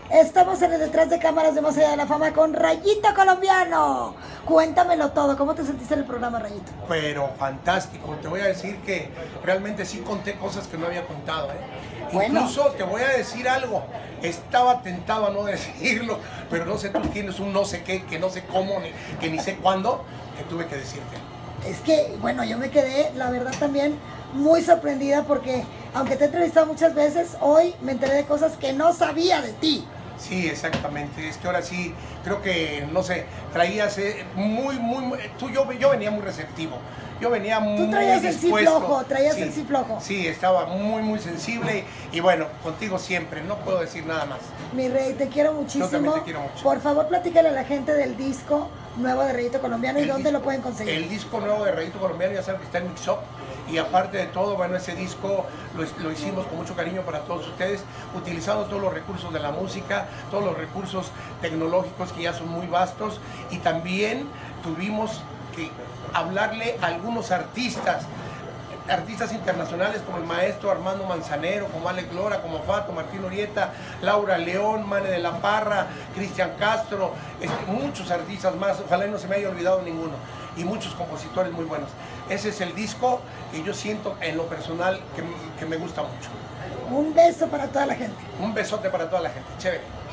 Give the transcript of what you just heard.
Estamos en el detrás de cámaras de Más Allá de la Fama con Rayito Colombiano. Cuéntamelo todo, ¿cómo te sentiste en el programa, Rayito? Pero fantástico, te voy a decir que realmente sí conté cosas que no había contado, ¿eh? Bueno. Incluso te voy a decir algo, estaba tentado a no decirlo, pero no sé, tú tienes un no sé qué, que no sé cómo, que ni sé cuándo, que tuve que decirte. Es que, bueno, yo me quedé, la verdad, también muy sorprendida porque, aunque te he entrevistado muchas veces, hoy me enteré de cosas que no sabía de ti. Sí, exactamente, es que ahora sí, creo que, no sé, traías yo venía muy receptivo, yo venía muy Tú traías el sí dispuesto. flojo, traías el sí flojo. Sí, estaba muy sensible y bueno, contigo siempre, no puedo decir nada más. Mi rey, te quiero muchísimo. Yo también te quiero mucho. Por favor, platícale a la gente del disco nuevo de Rayito Colombiano y dónde lo pueden conseguir. El disco nuevo de Rayito Colombiano, ya saben que está en Mix Up. Y aparte de todo, bueno, ese disco lo hicimos con mucho cariño para todos ustedes, utilizando todos los recursos de la música, todos los recursos tecnológicos que ya son muy vastos, y también tuvimos que hablarle a algunos artistas internacionales como el maestro Armando Manzanero, como Alex Lora, como Fato, Martín Urieta, Laura León, Mane de la Parra, Cristian Castro, muchos artistas más, ojalá no se me haya olvidado ninguno, y muchos compositores muy buenos. Ese es el disco que yo siento en lo personal que me gusta mucho. Un beso para toda la gente. Un besote para toda la gente, chévere.